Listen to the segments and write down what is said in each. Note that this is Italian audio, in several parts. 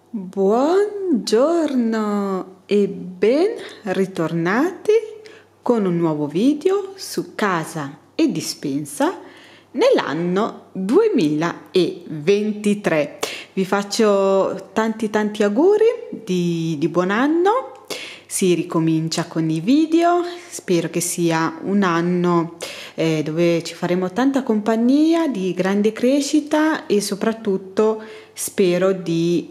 Buongiorno e ben ritornati con un nuovo video su casa e dispensa nell'anno 2023. Vi faccio tanti auguri di buon anno. Si ricomincia con i video, spero che sia un anno dove ci faremo tanta compagnia, di grande crescita e soprattutto spero di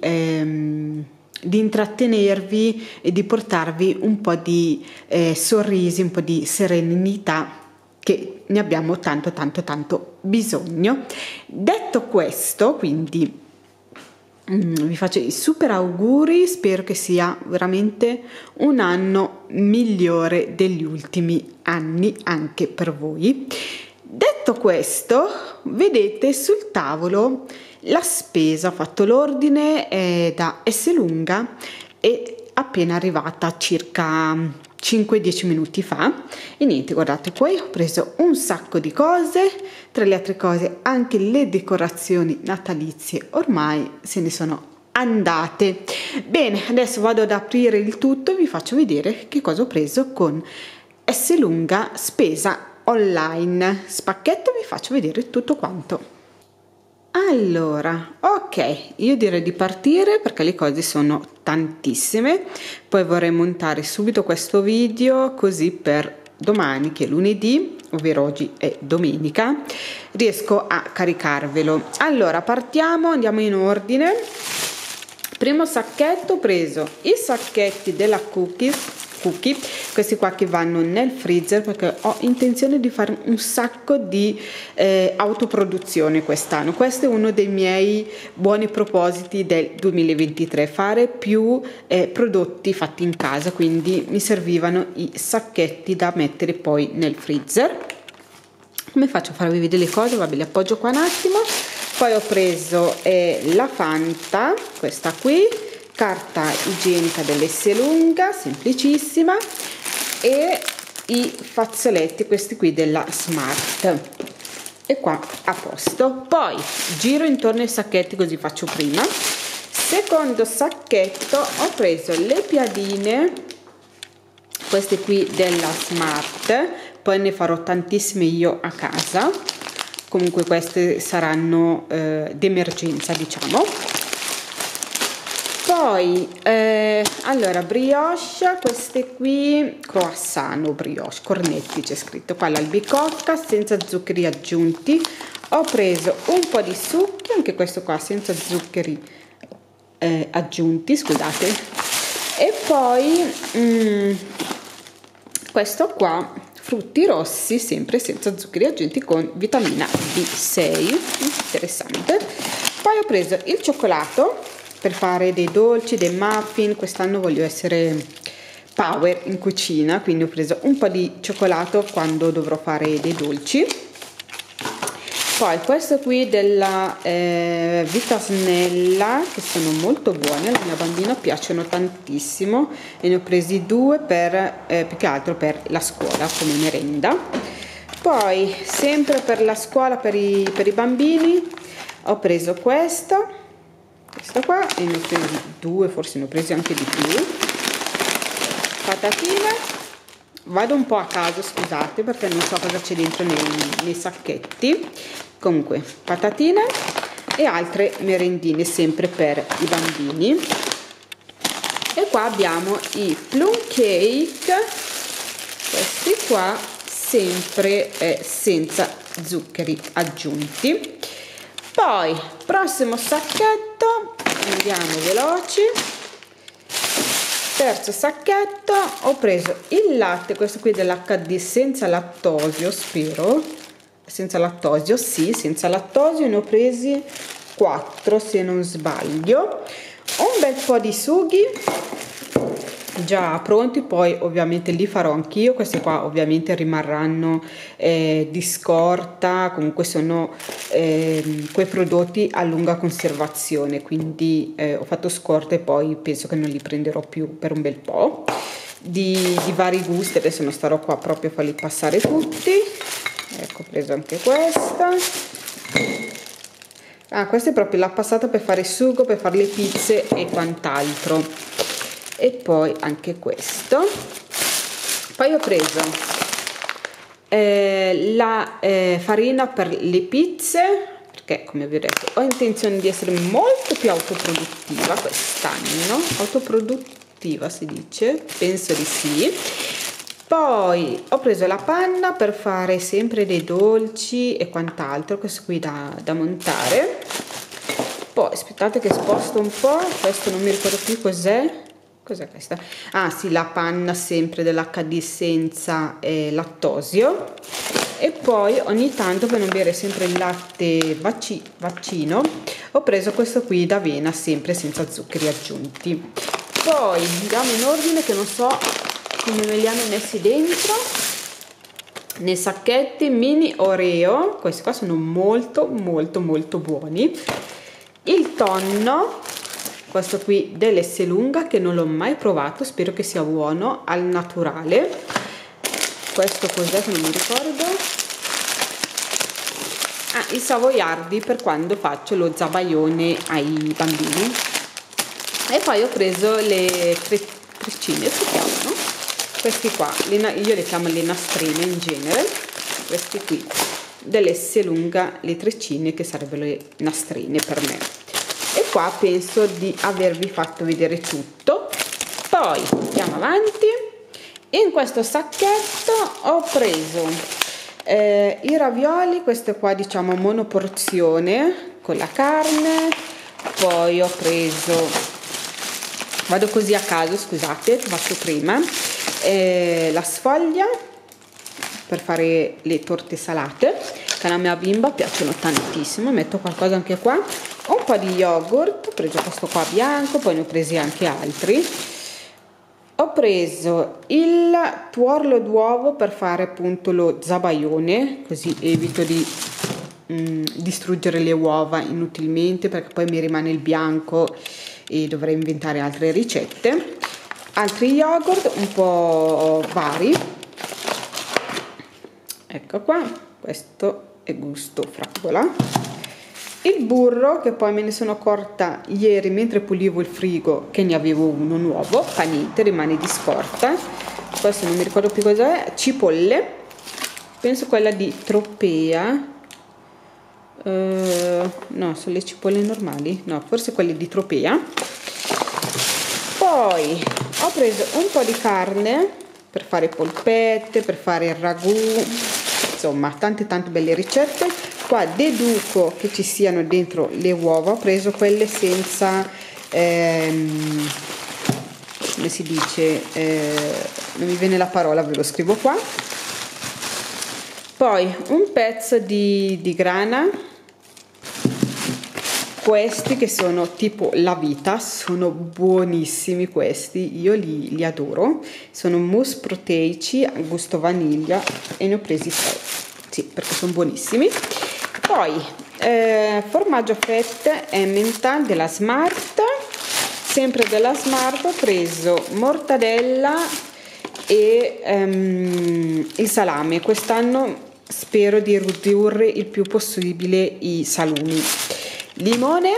intrattenervi e di portarvi un po' di sorrisi, un po' di serenità, che ne abbiamo tanto bisogno. Detto questo, quindi vi faccio i super auguri, spero che sia veramente un anno migliore degli ultimi anni anche per voi. Detto questo, vedete sul tavolo la spesa, ho fatto l'ordine da Esselunga, è appena arrivata circa 5-10 minuti fa e niente, guardate, poi ho preso un sacco di cose, tra le altre cose anche le decorazioni natalizie ormai se ne sono andate. Bene, adesso vado ad aprire il tutto e vi faccio vedere che cosa ho preso con Esselunga spesa online. Spacchetto, vi faccio vedere tutto quanto. Allora, ok, io direi di partire perché le cose sono tantissime, poi vorrei montare subito questo video così per domani, che è lunedì, ovvero oggi è domenica, riesco a caricarvelo. Allora, partiamo, andiamo in ordine. Primo sacchetto, ho preso i sacchetti della cookie, questi qua che vanno nel freezer perché ho intenzione di fare un sacco di autoproduzione quest'anno. Questo è uno dei miei buoni propositi del 2023, fare più prodotti fatti in casa, quindi mi servivano i sacchetti da mettere poi nel freezer. Come faccio a farvi vedere le cose? Vabbè, le appoggio qua un attimo. Poi ho preso la Fanta, questa qui, carta igienica dell'Esselunga, semplicissima, e i fazzoletti, questi qui della Smart. E qua a posto. Poi giro intorno ai sacchetti così faccio prima. Secondo sacchetto ho preso le piadine, queste qui della Smart, poi ne farò tantissime io a casa. Comunque queste saranno d'emergenza, diciamo. Poi allora brioche, queste qui croissant o brioche, cornetti c'è scritto qua, l'albicocca senza zuccheri aggiunti. Ho preso un po' di succhi, anche questo qua senza zuccheri aggiunti, scusate. E poi questo qua, frutti rossi, sempre senza zuccheri aggiunti, con vitamina B6, interessante. Poi ho preso il cioccolato per fare dei dolci, dei muffin. Quest'anno voglio essere power in cucina, quindi ho preso un po' di cioccolato quando dovrò fare dei dolci. Poi questo qui della Vita Snella, che sono molto buone, alla mia bambina piacciono tantissimo e ne ho presi due per più che altro per la scuola come merenda. Poi sempre per la scuola, per i bambini, ho preso questo qua, e ne ho presi due, forse ne ho presi anche di più. Patatine, vado un po' a caso, scusate, perché non so cosa c'è dentro nei sacchetti. Comunque patatine e altre merendine sempre per i bambini. E qua abbiamo i plum cake, questi qua sempre senza zuccheri aggiunti. Poi prossimo sacchetto, andiamo veloci. Terzo sacchetto, ho preso il latte, questo qui dell'HD senza lattosio, spero, senza lattosio, sì, senza lattosio, ne ho presi 4 se non sbaglio. Un bel po' di sughi già pronti, poi ovviamente li farò anch'io. Questi qua ovviamente rimarranno di scorta, comunque sono quei prodotti a lunga conservazione, quindi ho fatto scorta e poi penso che non li prenderò più per un bel po', di vari gusti. Adesso non starò qua proprio a farli passare tutti. Ecco, ho preso anche questa. Ah, questa è proprio la passata per fare sugo, per fare le pizze e quant'altro. E poi anche questo. Poi ho preso la farina per le pizze, perché come vi ho detto ho intenzione di essere molto più autoproduttiva quest'anno. Autoproduttiva si dice? Penso di sì. Poi ho preso la panna per fare sempre dei dolci e quant'altro, questo qui da montare. Poi aspettate che sposto un po', questo non mi ricordo più cos'è. Cos'è questa? Ah sì, la panna sempre dell'HD senza lattosio. E poi ogni tanto, per non bere sempre il latte vaccino, ho preso questo qui d'avena sempre senza zuccheri aggiunti. Poi andiamo in ordine che non so come me li hanno messi dentro. Nei sacchetti mini Oreo, questi qua sono molto buoni. Il tonno, questo qui dell'Esselunga, che non l'ho mai provato, spero che sia buono, al naturale. Questo cos'è che non mi ricordo? Ah, i savoiardi per quando faccio lo zabaione ai bambini. E poi ho preso le treccine, si chiamano? Questi qua, io le chiamo le nastrine in genere, questi qui dell'Esselunga, le treccine che sarebbero le nastrine per me. E qua penso di avervi fatto vedere tutto. Poi andiamo avanti. In questo sacchetto ho preso i ravioli, questo qua diciamo monoporzione con la carne. Poi ho preso, vado così a caso, scusate, faccio prima, la sfoglia per fare le torte salate che alla mia bimba piacciono tantissimo. Metto qualcosa anche qua, un po' di yogurt, ho preso questo qua bianco, poi ne ho presi anche altri. Ho preso il tuorlo d'uovo per fare appunto lo zabaione, così evito di distruggere le uova inutilmente, perché poi mi rimane il bianco e dovrei inventare altre ricette. Altri yogurt un po' vari, ecco qua, questo è gusto fragola. Il burro, che poi me ne sono accorta ieri mentre pulivo il frigo che ne avevo uno nuovo, fa niente, rimane di scorta. Questo non mi ricordo più cos'è. Cipolle, penso quella di Tropea, no, sono le cipolle normali, no, forse quelle di Tropea. Poi ho preso un po' di carne per fare polpette, per fare il ragù, insomma tante belle ricette. Qua deduco che ci siano dentro le uova, ho preso quelle senza, come si dice, non mi viene la parola, ve lo scrivo qua. Poi un pezzo di grana, questi che sono tipo la vita, sono buonissimi questi, io li adoro, sono mousse proteici a gusto vaniglia e ne ho presi 6, sì, perché sono buonissimi. Poi formaggio a fette Emmental della Smart, sempre della Smart ho preso mortadella e il salame. Quest'anno spero di ridurre il più possibile i salumi. Limone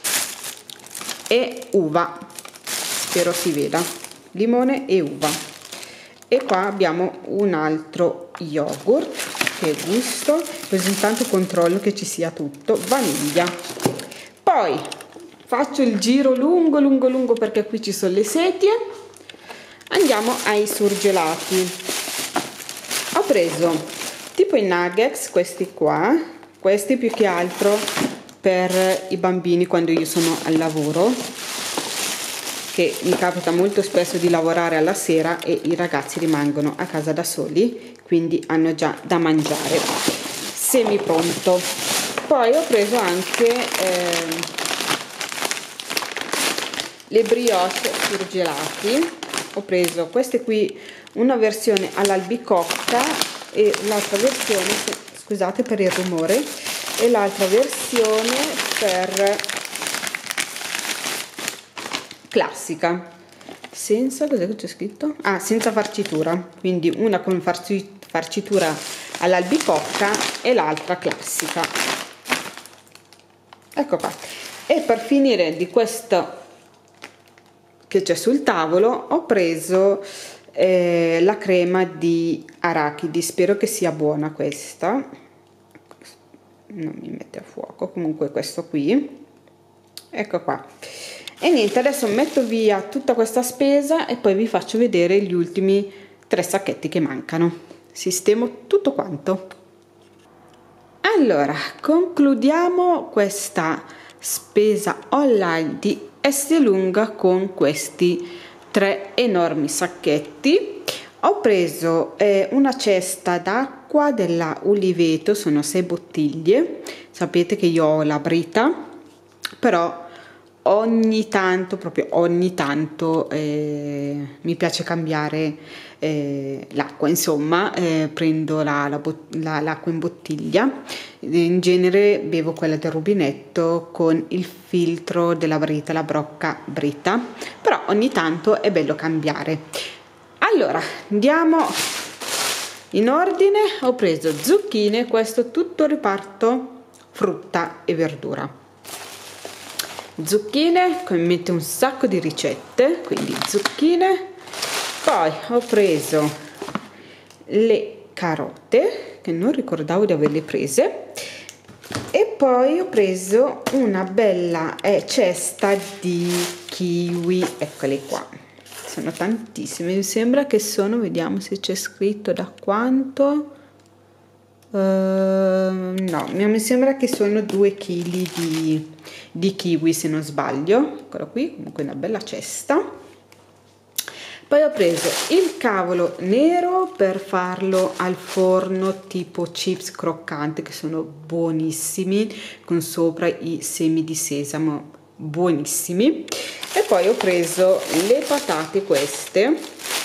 e uva, spero si veda, limone e uva. E qua abbiamo un altro yogurt che gusto, così intanto controllo che ci sia tutto, vaniglia. Poi faccio il giro lungo perché qui ci sono le sedie. Andiamo ai surgelati. Ho preso tipo i nuggets, questi qua, questi più che altro per i bambini quando io sono al lavoro, che mi capita molto spesso di lavorare alla sera e i ragazzi rimangono a casa da soli, quindi hanno già da mangiare semi pronto. Poi ho preso anche le brioche surgelati, ho preso queste qui, una versione all'albicocca e l'altra versione, scusate per il rumore, e l'altra versione per classica, senza, cos'è che c'è scritto? Ah, senza farcitura, quindi una con farcitura all'albicocca e l'altra classica. ecco qua. E per finire di questo che c'è sul tavolo ho preso la crema di arachidi, spero che sia buona questa, non mi mette a fuoco, comunque questo qui, ecco qua. E niente, adesso metto via tutta questa spesa e poi vi faccio vedere gli ultimi 3 sacchetti che mancano, sistemo tutto quanto. Allora, concludiamo questa spesa online di Esselunga con questi 3 enormi sacchetti. Ho preso una cesta d'acqua della Uliveto, sono 6 bottiglie, sapete che io ho la Brita, però ogni tanto, proprio ogni tanto mi piace cambiare l'acqua, insomma, prendo l'acqua in bottiglia. In genere bevo quella del rubinetto con il filtro della Brita, la Brocca Brita, però ogni tanto è bello cambiare. Allora andiamo in ordine. Ho preso zucchine, questo tutto riparto frutta e verdura. Zucchine, come mette un sacco di ricette, quindi zucchine. Poi ho preso le carote, che non ricordavo di averle prese, e poi ho preso una bella cesta di kiwi, eccole qua, sono tantissime, mi sembra che sono, vediamo se c'è scritto da quanto, no, mi sembra che sono 2 kg di kiwi se non sbaglio, eccolo qui, comunque una bella cesta. Poi ho preso il cavolo nero per farlo al forno tipo chips croccanti, che sono buonissimi, con sopra i semi di sesamo, buonissimi. E poi ho preso le patate, queste,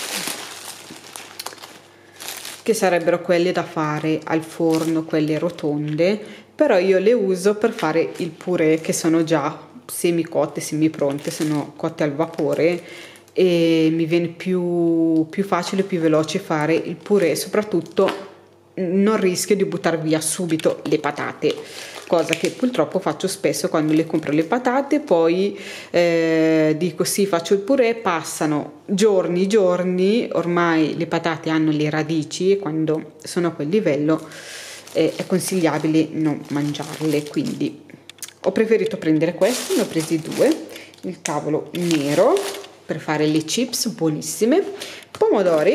che sarebbero quelle da fare al forno, quelle rotonde, però io le uso per fare il purè, che sono già semi cotte, semi pronte, sono cotte al vapore, e mi viene più facile, più veloce fare il purè, soprattutto non rischio di buttare via subito le patate, cosa che purtroppo faccio spesso quando le compro le patate, poi dico sì, faccio il purè, passano giorni, ormai le patate hanno le radici e quando sono a quel livello è consigliabile non mangiarle, quindi ho preferito prendere questi, ne ho presi 2, il cavolo nero per fare le chips buonissime, pomodori,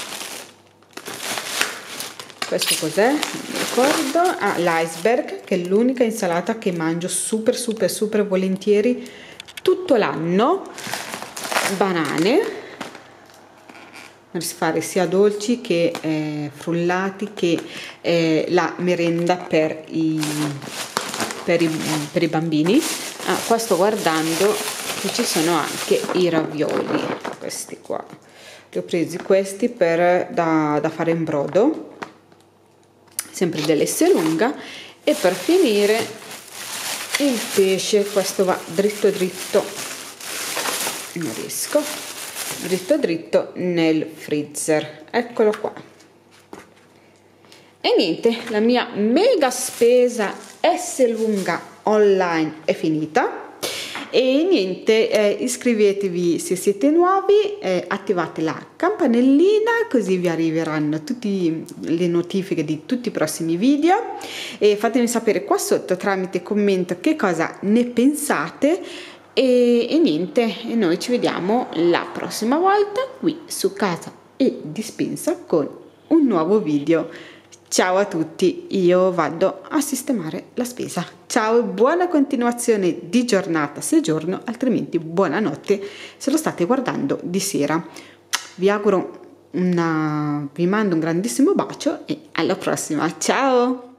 questo cos'è? Non mi ricordo, l'iceberg, che è l'unica insalata che mangio super volentieri tutto l'anno, banane per fare sia dolci che frullati, che la merenda per i bambini. Qua sto guardando che ci sono anche i ravioli, questi qua li ho presi, questi da fare in brodo, sempre dell'Esselunga. E per finire il pesce, questo va dritto non riesco, dritto nel freezer, eccolo qua. E niente, la mia mega spesa Esselunga online è finita. E niente, iscrivetevi se siete nuovi, attivate la campanellina così vi arriveranno tutte le notifiche di tutti i prossimi video, e fatemi sapere qua sotto tramite commento che cosa ne pensate. E niente, e noi ci vediamo la prossima volta qui su Casa e Dispensa con un nuovo video. Ciao a tutti, io vado a sistemare la spesa. Ciao e buona continuazione di giornata se giorno, altrimenti buonanotte se lo state guardando di sera. Vi mando un grandissimo bacio e alla prossima. Ciao!